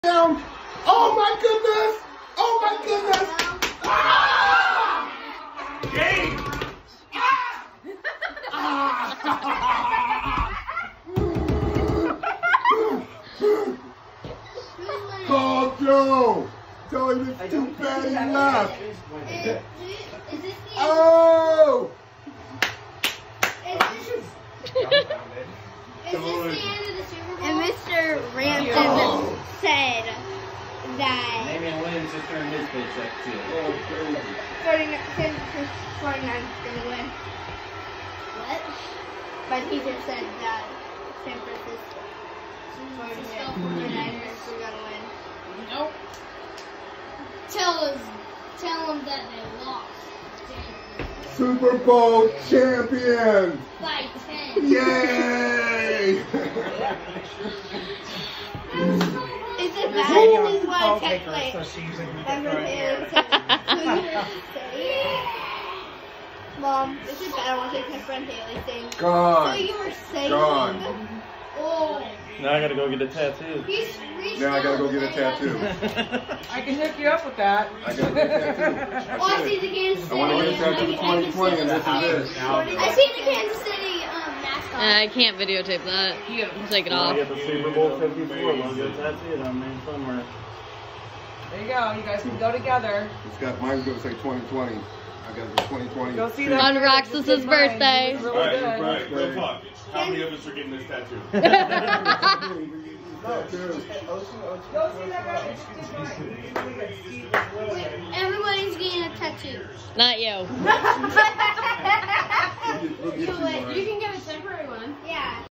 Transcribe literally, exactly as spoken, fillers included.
down. Oh my goodness! Oh my goodness! Ah! James! Ah! Call Joe! Tell him it's too bad he left. Oh! And Mister Rampton oh. said that maybe I'm winning just during his paycheck too. Oh, crazy. forty-nine, forty-nine is going to win. What? My teacher said that San Francisco forty-niners were going to win. Nope. Tell us, tell them that they lost. Super Bowl champions! By ten. Yay! Is it bad? Daniel This is why I call kept taker, like so she's in the Mom, is it bad? I want to take my friend Haley thing. Gone. So you were saying. Gone. Oh. Now I gotta go get a tattoo. He's reached Now I gotta go out get a and tattoo. I can hook you up with that. I gotta get a tattoo. Oh, I I, see should. the Kansas City. I want to get a tattoo for twenty twenty and this is it. I see the Kansas City um, mascot. Uh, I can't videotape that. Take it When I off. get the Super Bowl fifty-four, we'll get a tattoo on me somewhere. There you go. You guys can go together. It's got, mine's gonna say twenty twenty. I got the twenty twenty. Go see that. On Roxas's birthday. It's really Alright, good. alright, real talk. How many of us are getting this tattoo? Go see that guy. Wait, everybody's getting a tattoo. Not you. We'll get you one. You can get a temporary one. Yeah.